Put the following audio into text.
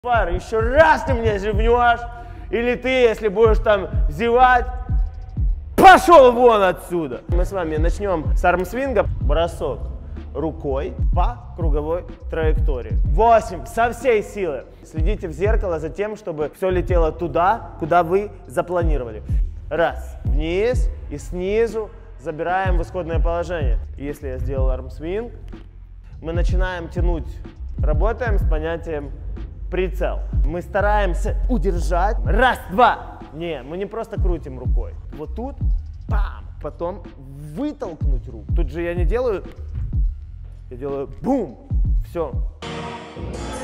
Еще раз ты меня зевнешь, или ты, если будешь там зевать, пошел вон отсюда. Мы с вами начнем с армсвинга. Бросок рукой по круговой траектории. 8. Со всей силы. Следите в зеркало за тем, чтобы все летело туда, куда вы запланировали. Раз. Вниз и снизу забираем в исходное положение. Если я сделал армсвинг, мы начинаем тянуть. Работаем с понятием прицел. Мы стараемся удержать. Раз, два. Не, мы не просто крутим рукой. Вот тут, пам. Потом вытолкнуть руку. Тут же я не делаю, я делаю бум. Все.